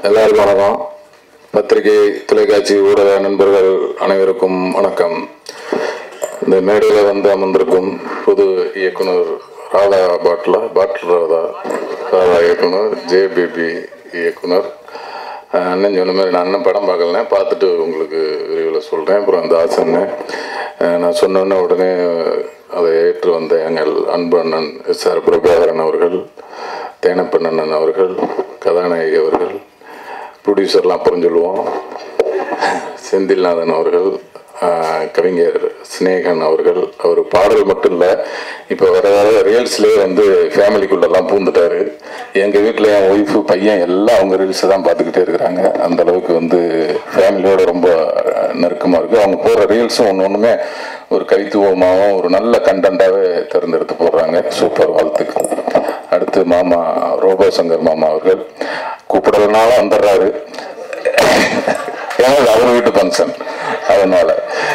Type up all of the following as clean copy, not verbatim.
எல்லாரும் வணக்கம். பத்திரிகை, தொலைக்காட்சி, ஊடக நண்பர்கள் அனைவருக்கும் வணக்கம். இந்த மேடையில் வந்து அமர்ந்திருக்கும் பொது இயக்குனர் ராதா ராதா இயக்குனர், ஜேபிபி இயக்குனர். அண்ணன் சொன்ன மாதிரி நான் அண்ணன் படம் பார்க்கலனே, பார்த்துட்டு உங்களுக்கு விரைவில் சொல்கிறேன். அப்புறம் அந்த ஆசன்னு நான் சொன்னோன்னே உடனே அதை ஏற்று வந்த எங்கள் அன்பு அண்ணன் எஸ்ஆர் பிரபாகரன் அவர்கள், தேனப்பண்ணன் அவர்கள், கதாநாயகி அவர்கள், ப்ரொடியூசர்லாம் அப்புறம் சொல்லுவோம், செந்தில்நாதன் அவர்கள், கவிஞர் ஸ்னேகன் அவர்கள். அவர் பாடல் மட்டும் இல்லை, இப்போ வர ரீல்ஸ்லேயே வந்து ஃபேமிலிக்குள்ளெல்லாம் பூந்துட்டார். எங்கள் வீட்டில் என் ஒய்ஃபு, பையன் எல்லாம் அவங்க ரீல்ஸை தான் பார்த்துக்கிட்டே இருக்கிறாங்க. அந்தளவுக்கு வந்து ஃபேமிலியோடு ரொம்ப நெருக்கமாக இருக்குது. அவங்க போடுற ரீல்ஸும் ஒன்றுமே ஒரு கவித்துவமாகவும் ஒரு நல்ல கண்டென்ட்டாகவே தேர்ந்தெடுத்து போடுறாங்க. சூப்பர், வாழ்த்துக்கள். அடுத்து மாமா ரோபோ சங்கர் மாமா அவர்கள் கூப்பிடறதுனால வந்துடுறாரு, ஏன்னா அவர் வீட்டு ஃபங்க்ஷன், அதனால்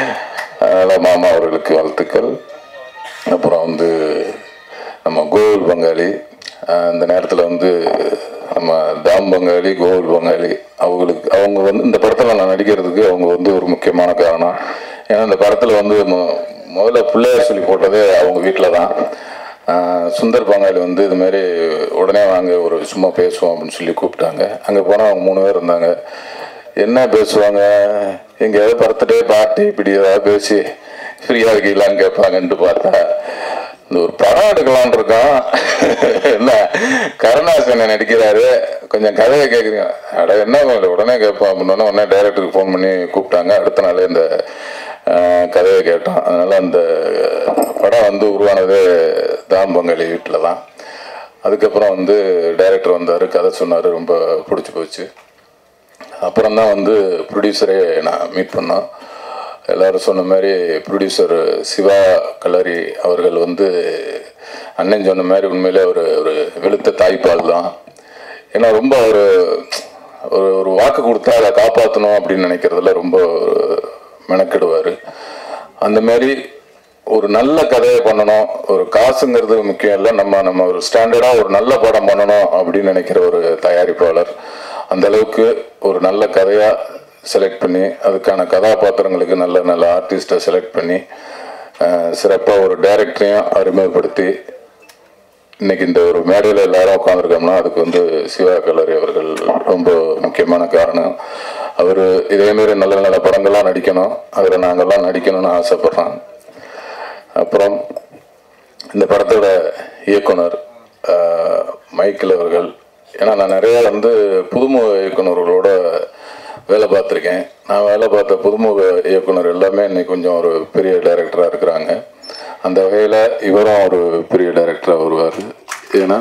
மாமா அவர்களுக்கு வாழ்த்துக்கள். அப்புறம் வந்து நம்ம கோவில் பங்காளி, இந்த நேரத்தில் வந்து நம்ம தாம் பங்காளி, கோவில் பங்காளி அவங்க வந்து இந்த படத்தில் நான் நடிக்கிறதுக்கு அவங்க வந்து ஒரு முக்கியமான காரணம். ஏன்னா இந்த படத்தில் வந்து முதல்ல பிள்ளையார் சொல்லி போட்டதே அவங்க வீட்டில் தான். சுந்தர் பங்காளி வந்து இதுமாரி உடனே வாங்க ஒரு சும்மா பேசுவோம் அப்படின்னு சொல்லி கூப்பிட்டாங்க. அங்கே போனால் அவங்க 3 பேர் இருந்தாங்க. என்ன பேசுவாங்க, எங்கேயாவது பர்த்டே பார்ட்டி இப்படி ஏதாவது பேசி ஃப்ரீயாக இருக்கீங்களான்னு கேட்பாங்கன்ட்டு பார்த்தா இந்த ஒரு படம் எடுக்கலான் இருக்கான். என்ன கருணாசனை நடிக்கிறாரு, கொஞ்சம் கதையை கேட்குறீங்க, அட என்ன உடனே கேட்போம் அப்படின்னா உடனே டைரக்டருக்கு ஃபோன் பண்ணி கூப்பிட்டாங்க. அடுத்த நாளே இந்த கதையை கேட்டோம். அதனால் அந்த படம் வந்து உருவானதே தாம் பங்காளி வீட்டில் தான். அதுக்கப்புறம் வந்து டைரக்டர் வந்தார், கதை சொன்னார், ரொம்ப பிடிச்சி போச்சு. அப்புறம்தான் வந்து ப்ரொடியூசரே நான் மீட் பண்ணோம். எல்லோரும் சொன்ன மாதிரி ப்ரொடியூசர் சிவா கலரி அவர்கள் வந்து அண்ணன் சொன்ன மாதிரி உண்மையிலே ஒரு வெளுத்த தாய்ப்பால் தான். ஏன்னா ரொம்ப ஒரு வாக்கு கொடுத்தா அதை காப்பாற்றணும் அப்படின்னு நினைக்கிறதுல ரொம்ப மெனக்கிடுவார். அந்த மாதிரி ஒரு நல்ல கதையை பண்ணணும், ஒரு காசுங்கிறது முக்கியம் இல்லை, நம்ம ஒரு ஸ்டாண்டர்டாக ஒரு நல்ல படம் பண்ணணும் அப்படின்னு நினைக்கிற ஒரு தயாரிப்பாளர். அந்த அளவுக்கு ஒரு நல்ல கதையாக செலக்ட் பண்ணி அதுக்கான கதாபாத்திரங்களுக்கு நல்ல நல்ல ஆர்டிஸ்ட்டை செலக்ட் பண்ணி சிறப்பாக ஒரு டைரக்டரையும் அறிமுகப்படுத்தி இன்னைக்கு இந்த ஒரு மேடையில் எல்லாரும் உட்காந்துருக்கோம்னா அதுக்கு வந்து சிவா கலரி அவர்கள் ரொம்ப முக்கியமான காரணம். அவர் இதேமாரி நல்ல நல்ல படங்கள்லாம் நடிக்கணும், அதில் நாங்கள்லாம் நடிக்கணும்னு ஆசைப்பட்றோம். அப்புறம் இந்த படத்தோட இயக்குனர் மைக்கேல் அவர்கள், ஏன்னா நான் நிறைய வந்து புதுமுக இயக்குநர்களோட வேலை பார்த்துருக்கேன். நான் வேலை பார்த்த புதுமுக இயக்குனர் எல்லாமே இன்னைக்கு கொஞ்சம் ஒரு பெரிய டைரக்டராக இருக்கிறாங்க. அந்த வகையில் இவரும் ஒரு பெரிய டைரக்டராக வருவார். ஏன்னா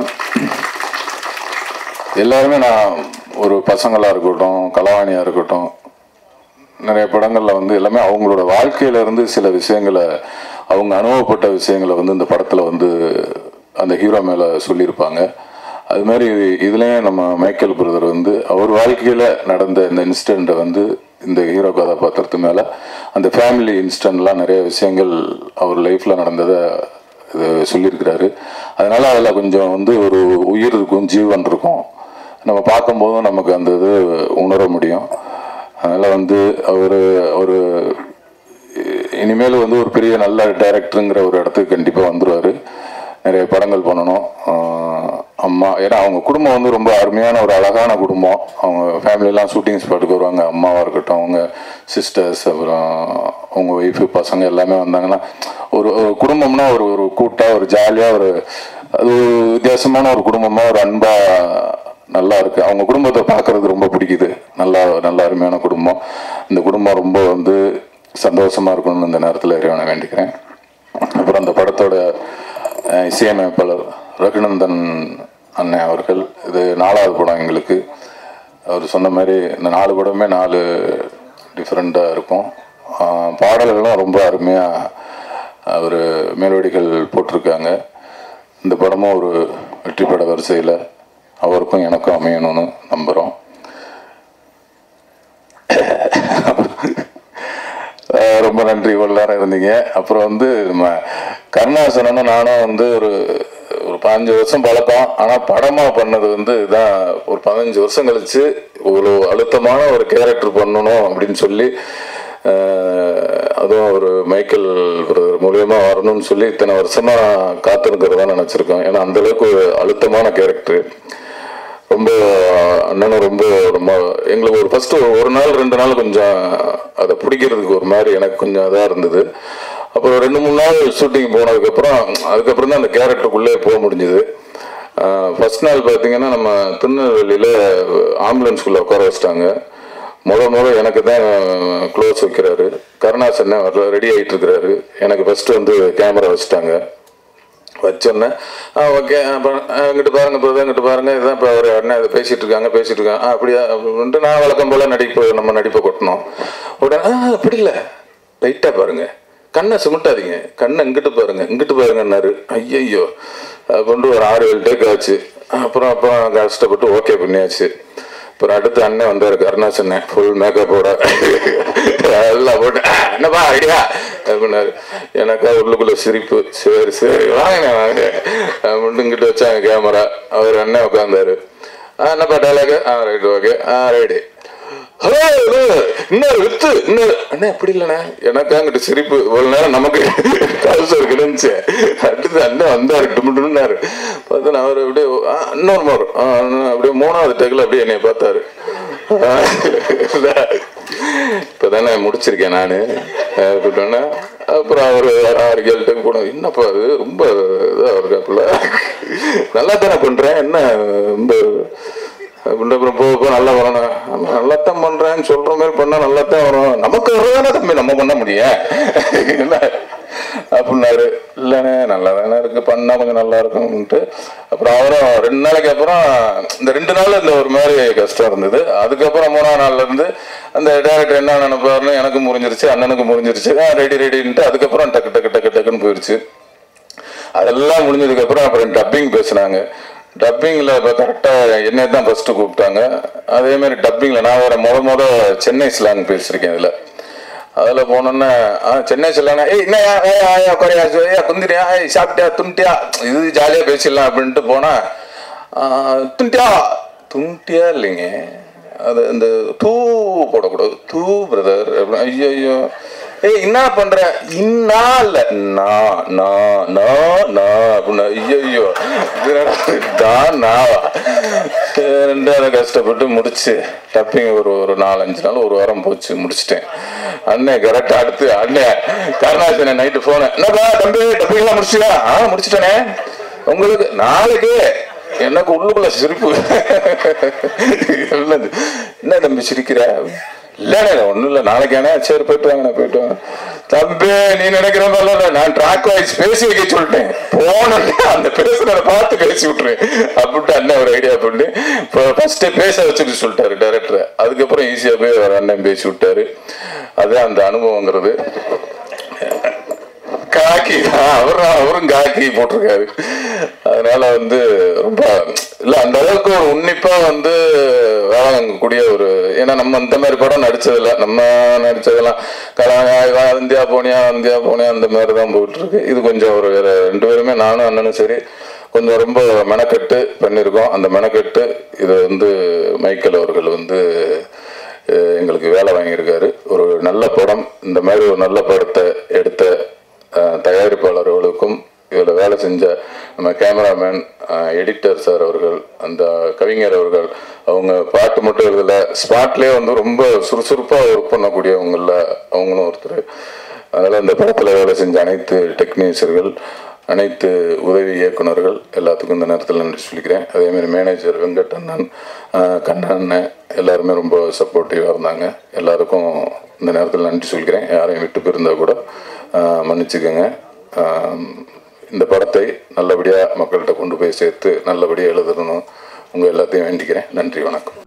எல்லாருமே நான் ஒரு பசங்களாக இருக்கட்டும், கலாவாணியாக இருக்கட்டும், நிறைய படங்களில் வந்து எல்லாமே அவங்களோட வாழ்க்கையிலேருந்து சில விஷயங்களை, அவங்க அனுபவப்பட்ட விஷயங்களை வந்து இந்த படத்தில் வந்து அந்த ஹீரோ மேலே சொல்லியிருப்பாங்க. அது மாதிரி இதுலேயும் நம்ம மைக்கேல் பிரதர் வந்து அவர் வாழ்க்கையில் நடந்த இந்த இன்சிடெண்ட்டை வந்து இந்த ஹீரோ கதாபாத்திரத்து மேலே அந்த ஃபேமிலி இன்சிடெண்ட்லாம் நிறைய விஷயங்கள் அவர் லைஃப்பில் நடந்ததை சொல்லியிருக்கிறாரு. அதனால் அதில் கொஞ்சம் வந்து ஒரு உயிர் இருக்கும், ஜீவன் இருக்கும், நம்ம பார்க்கும்போதும் நமக்கு அந்த இது உணர முடியும். அதனால் வந்து அவர் இனிமேல் வந்து ஒரு பெரிய நல்ல டைரக்டருங்கிற ஒரு இடத்துக்கு கண்டிப்பாக வந்துடுவார். நிறைய படங்கள் பண்ணணும். அம்மா, ஏன்னா அவங்க குடும்பம் வந்து ரொம்ப அருமையான ஒரு அழகான குடும்பம். அவங்க ஃபேமிலியெலாம் ஷூட்டிங் ஸ்பாட்டுக்கு வருவாங்க, அம்மாவாக இருக்கட்டும், அவங்க சிஸ்டர்ஸ், அப்புறம் அவங்க ஒய்ஃபு, பசங்க எல்லாமே வந்தாங்கன்னா ஒரு குடும்பம்னா ஒரு கூட்டாக ஒரு ஜாலியாக அது வித்தியாசமான ஒரு குடும்பமாக ஒரு அன்பாக நல்லா இருக்குது. அவங்க குடும்பத்தை பார்க்குறது ரொம்ப பிடிக்குது. நல்ல அருமையான குடும்பம். இந்த குடும்பம் ரொம்ப வந்து சந்தோஷமாக இருக்கணும்னு இந்த நேரத்தில் இறைவனை வேண்டிக்கிறேன். அப்புறம் அந்த படத்தோட இசையமைப்பாளர் ரகுநந்தன் அண்ணன் அவர்கள், இது 4வது படம் எங்களுக்கு. அவர் சொன்ன மாதிரி இந்த 4 படமே 4 டிஃப்ரெண்ட்டாக இருக்கும். பாடல்களும் ரொம்ப அருமையாக அவர் மெலோடிகள் போட்டிருக்காங்க. இந்த படமும் ஒரு வெற்றிப்பட வரிசையில் அவருக்கும் எனக்கும் அமையணும்னு நம்புகிறோம். ரொம்ப நன்றி, இவ்வளோ நேரம் இருந்தீங்க. அப்புறம் வந்து நம்ம கருணாசனும் நானும் வந்து ஒரு 5 வருஷம் பழக்கம். ஆனால் படமாக பண்ணது வந்து இதான் ஒரு 15 வருஷம் கழிச்சு ஒரு அழுத்தமான ஒரு கேரக்டர் பண்ணணும் அப்படின்னு சொல்லி, அதுவும் ஒரு மைக்கேல் பிரதர் மூலியமா வரணும்னு சொல்லி இத்தனை வருஷமா காத்திருக்கிறதா நினைச்சிருக்கோம். ஏன்னா அந்த அளவுக்கு ஒரு அழுத்தமான கேரக்டர். ரொம்ப அண்ணனும் ரொம்ப ரொம்ப எங்களுக்கு ஒரு ஃபர்ஸ்ட் ஒரு நாள் 2 நாள் கொஞ்சம் அதை பிடிக்கிறதுக்கு ஒரு மாதிரி எனக்கு கொஞ்சம் இதாக இருந்தது. அப்புறம் 2-3 நாள் ஷூட்டிங் அதுக்கப்புறம் தான் அந்த கேரக்டருக்குள்ளே போக முடிஞ்சுது. ஃபர்ஸ்ட் நாள் பார்த்தீங்கன்னா நம்ம திருநெல்வேலியில் ஆம்புலன்ஸ்குள்ளே உட்கார வச்சிட்டாங்க. முதல் எனக்கு தான் க்ளோஸ் வைக்கிறாரு. கருணாசன் ரெடி ஆகிட்டு இருக்கிறாரு. எனக்கு ஃபர்ஸ்ட் வந்து கேமரா வச்சுட்டாங்க. வச்சோன்னே ஓகே இங்கிட்டு பாருங்க இப்போ இங்கிட்டு பாருங்க, இதுதான் இப்போ அவர் அண்ணன் இதை பேசிட்டு இருக்காங்க. அப்படியா அப்படின்ட்டு நான் வழக்கம் போல் நம்ம நடிப்பை கொட்டணும். உடனே அப்படி இல்லை, லைட்டாக பாருங்க, கண்ணை சுமட்டாதீங்க, கண்ணை இங்கிட்டு பாருங்கன்னாரு. ஐயோ அப்படின்ட்டு ஒரு 6-7 டேக் ஆச்சு. அப்புறம் கஷ்டப்பட்டு ஓகே பண்ணியாச்சு. அப்புறம் அடுத்து அண்ணன் வந்தார், கருணாசன், ஃபுல் மேக்கப்போட எல்லாம் போட்டு என்னப்பா ஐடியா அப்படின்னாரு. எனக்கா உள்ளுக்குள்ள சிரிப்பு. சரி வாங்க அப்படின்னு இங்கிட்ட வச்சாங்க கேமரா. அவர் அண்ணன் உட்காந்தாரு. என்னப்பா dialogue? Right okay right. Hello இன்னொரு வித்து இன்னொரு அண்ணா எப்படி இல்லைண்ணே. எனக்காங்கிட்ட சிரிப்பு. ஒரு நேரம் நமக்கு கல்சர் கிடந்துச்சு. அடுத்து அண்ணன் வந்தாரு, டுமுன்னாரு. பார்த்தா அவர் அப்படியே இன்னொரு அப்படியே 3வது டேக்கில் அப்படியே என்னை பார்த்தாரு. இப்பதானே முடிச்சிருக்கேன் நான் அப்படின்னா. அப்புறம் அவர் 6-7 டேக் போனோம். என்னப்பா அது ரொம்ப இதாக இருக்காப்புல, நல்லா தானே பண்றேன், என்ன ரொம்ப அப்படின்ற. அப்புறம் போக நல்லா வரணும். நம்ம நல்லாத்தான் பண்றேன்னு சொல்ற மாதிரி பண்ணா நல்லாத்தான் வரும். நமக்கு வரதானே தம்பி நம்ம பண்ண முடியும் என்ன அப்படின்னாரு. இல்லைண்ணே நல்லா தானே இருக்கு, பண்ணா கொஞ்சம் நல்லா இருக்கும்ட்டு. அப்புறம் அவரும் 2 நாளைக்கு அப்புறம் இந்த 2 நாள் இந்த ஒரு மாதிரி கஷ்டம் இருந்தது. அதுக்கப்புறம் 3ஆவது நாள்ல இருந்து அந்த டேரக்டர் என்ன நினைப்பாருன்னு எனக்கு முடிஞ்சிருச்சு, அண்ணனுக்கு முடிஞ்சிருச்சு. ரெடின்ட்டு அதுக்கப்புறம் டக்குன்னு போயிடுச்சு. அதெல்லாம் முடிஞ்சதுக்கு அப்புறம் டப்பிங் பேசினாங்க. டப்பிங்கில் இப்போ கரெக்டாக என்னை தான் ஃபஸ்ட்டு கூப்பிட்டாங்க. அதேமாதிரி டப்பிங்கில் நான் வேறு முத சென்னை ஸ்லாங் பேசியிருக்கேன். அதில் போனோன்னே சென்னை ஸ்லாங் என்ன குறையா குந்திரியா சாப்பிட்டியா துண்டியா இது ஜாலியாக பேசிடலாம் அப்படின்ட்டு போனால் துண்டியா இல்லைங்க, அது இந்த தூ போடக்கூடாது, தூ பிரதர் அப்படின்னு. ஐயோ என்ன பண்ற, இன்னா இல்ல அப்படின்னா. ஐயோ ரெண்டாவது கஷ்டப்பட்டு முடிச்சு டப்பிங் ஒரு 4-5 நாள், ஒரு வாரம் போச்சு, முடிச்சுட்டேன். அண்ணன் கரெக்டா அடுத்து அண்ணன் கருணாசன் நைட்டு போனேன். என்னப்பா தம்பி டப்பிங்லாம் முடிச்சியா? முடிச்சுட்டேனே. உங்களுக்கு நாளைக்கு எனக்கு உள்ளுக்குள்ள சிரிப்பு. என்ன தம்பி சிரிக்கிற? இல்ல ஒண்ணும் இல்ல, நாளைக்கானே. சரி போயிட்டு வாங்க. தம்பி நீ நினைக்கிற மாதிரி நான் ட்ராக் வாய்ஸ் பேசி வைக்க சொல்லிட்டேன். போன அந்த பேசுறத பார்த்து பேசி விட்டுருவேன் அப்படின்ட்டு அண்ணன் ஒரு ஐடியா பண்ணி ஃபர்ஸ்டே பேச வச்சுட்டு சொல்லிட்டாரு டைரக்டர். அதுக்கப்புறம் ஈஸியா போய் ஒரு அண்ணன் பேசி விட்டாரு. அதுதான் அந்த அனுபவங்கிறது. காக்கி அவரும் காக்கி போட்டிருக்காரு. அதனால வந்து ரொம்ப இல்ல அந்த அளவுக்கு ஒரு உன்னிப்பா வந்து வேலைக்கூடிய ஒரு, ஏன்னா நம்ம இந்த மாதிரி படம் நடிச்சதில்ல. நம்ம நடிச்சதெல்லாம் இந்தியா போனியா அந்த மாதிரிதான் போயிட்டு இருக்கு. இது கொஞ்சம் ஒரு 2 பேருமே நானும் அண்ணனும் சரி கொஞ்சம் ரொம்ப மெனக்கெட்டு பண்ணியிருக்கோம். அந்த மெனக்கெட்டு இது வந்து மைக்கேல் அவர்கள் வந்து எங்களுக்கு வேலை வாங்கியிருக்காரு. ஒரு நல்ல படம், இந்த மாதிரி ஒரு நல்ல படத்தை எடுத்த தயாரிப்பாளர்களுக்கும் இதில் வேலை செஞ்ச நம்ம கேமராமேன், எடிட்டர் சார் அவர்கள், அந்த கவிஞர் அவர்கள், அவங்க பாட்டு மட்டும் எழுதல, ஸ்பாட்லேயே வந்து ரொம்ப சுறுசுறுப்பாக ஒர்க் பண்ணக்கூடியவங்கள அவங்களும் ஒருத்தர். அதனால் இந்த படத்தில் வேலை செஞ்ச அனைத்து டெக்னீஷியர்கள், அனைத்து உதவி இயக்குநர்கள் எல்லாத்துக்கும் இந்த நேரத்தில் நன்றி சொல்லிக்கிறேன். அதேமாதிரி மேனேஜர் வெங்கட் அண்ணன், கண்ணன் எல்லாருமே ரொம்ப சப்போர்ட்டிவாக இருந்தாங்க. எல்லாருக்கும் இந்த நேரத்தில் நன்றி சொல்லிக்கிறேன். யாரையும் விட்டு போயிருந்தால் கூட மன்னிச்சுக்கோங்க. இந்த படத்தை நல்லபடியாக மக்கள்கிட்ட கொண்டு போய் சேர்த்து நல்லபடியாக எழுதணும் உங்கள் எல்லாத்தையும் வேண்டிக்கிறேன். நன்றி, வணக்கம்.